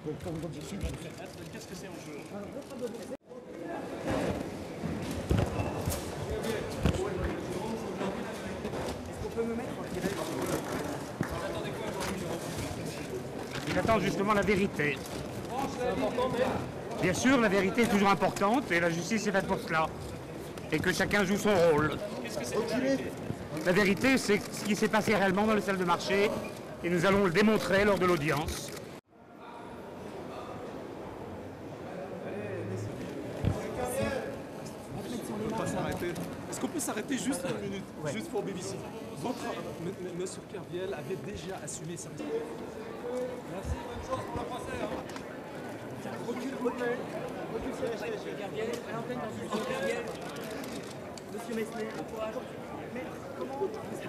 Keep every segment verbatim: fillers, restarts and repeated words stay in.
Qu'est-ce que c'est en jeu? Est-ce qu'on peut me mettre en direct? Il attend justement la vérité. C'est important, mais... Bien sûr, la vérité est toujours importante et la justice est faite pour cela. Et que chacun joue son rôle. Qu'est-ce que c'est la vérité? La vérité, c'est ce qui s'est passé réellement dans les salles de marché et nous allons le démontrer lors de l'audience. Est-ce qu'on peut s'arrêter juste une minute, ouais. Juste pour B B C? Votre, Monsieur Kerviel avait déjà assumé sa responsabilité. Merci, bonne chance pour la procès. Hein. Recule, recule. Recule, Monsieur Kerviel. À l'antenne dans une Monsieur Kerviel. Monsieur Messner, courage. Maître, comment vous arrivez?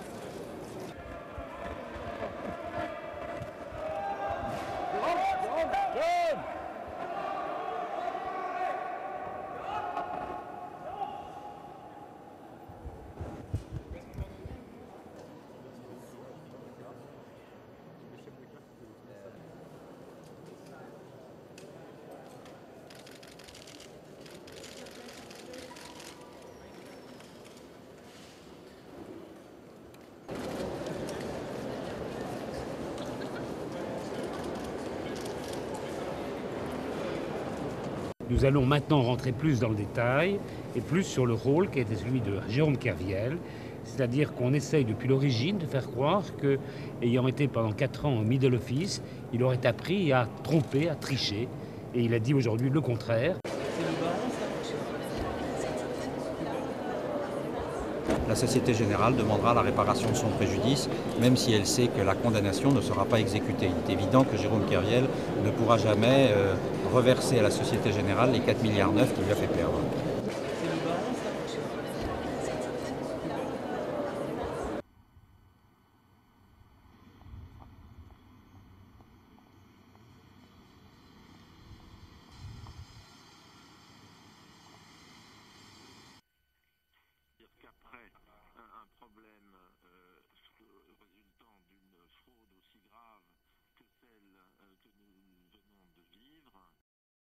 Nous allons maintenant rentrer plus dans le détail et plus sur le rôle qui a été celui de Jérôme Kerviel. C'est-à-dire qu'on essaye depuis l'origine de faire croire que, ayant été pendant quatre ans au middle office, il aurait appris à tromper, à tricher. Et il a dit aujourd'hui le contraire. La Société Générale demandera la réparation de son préjudice, même si elle sait que la condamnation ne sera pas exécutée. Il est évident que Jérôme Kerviel ne pourra jamais euh, reverser à la Société Générale les quatre virgule neuf milliards qu'il lui a fait perdre. Qu'après un, un problème euh, résultant d'une fraude aussi grave